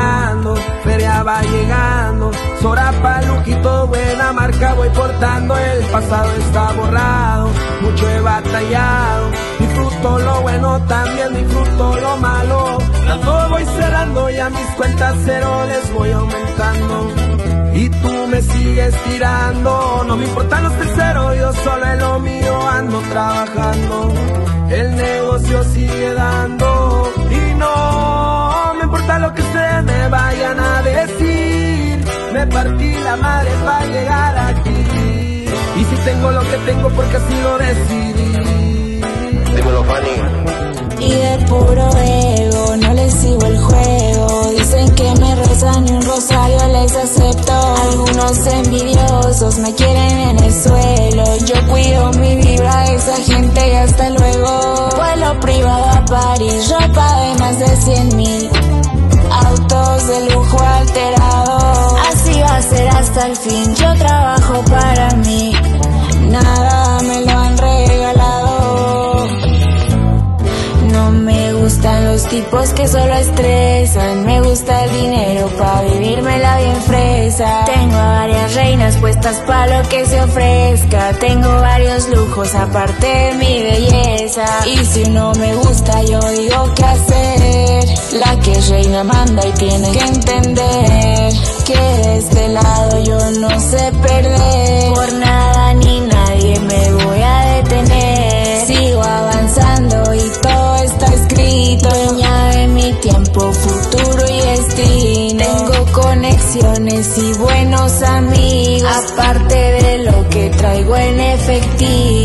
llegando, feria va llegando, Sorapa, lujito, buena marca voy portando. El pasado está borrado, mucho he batallado, disfruto lo bueno, también disfruto lo malo. Tanto voy cerrando y a mis cuentas cero les voy aumentando. Y tú me sigues tirando, no me importan los terceros, yo solo en lo mío ando trabajando. El negocio sigue dando y no me importa lo que ustedes me vayan a decir. Me partí la madre para llegar aquí, y si tengo lo que tengo porque así lo decidí. Dímelo, Fanny. Y de puro ego no les sigo el juego. Dicen que me rezan y un rosario les acepto. Algunos envidiosos me quieren en el suelo. Yo cuido mi vibra, esa gente y hasta luego. Vuelo privado a París, ropa de más de 100.000, autos de lujo alterado. Así va a ser hasta el fin, yo trabajo para mí, nada me lo han regalado. No me gustan los tipos que solo estresan, me gusta el dinero pa' vivírmela bien fresa. Tengo a varias reinas puestas pa' lo que se ofrezca, tengo varios lujos aparte de mi belleza. Y si no me gusta yo digo qué hacer, la que es reina manda y tiene que entender que de este lado yo no sé perder. Por nada ni nadie me voy a detener, sigo avanzando y todo está escrito. Dueña de mi tiempo, futuro y destino. Tengo conexiones y buenos amigos, aparte de lo que traigo en efectivo.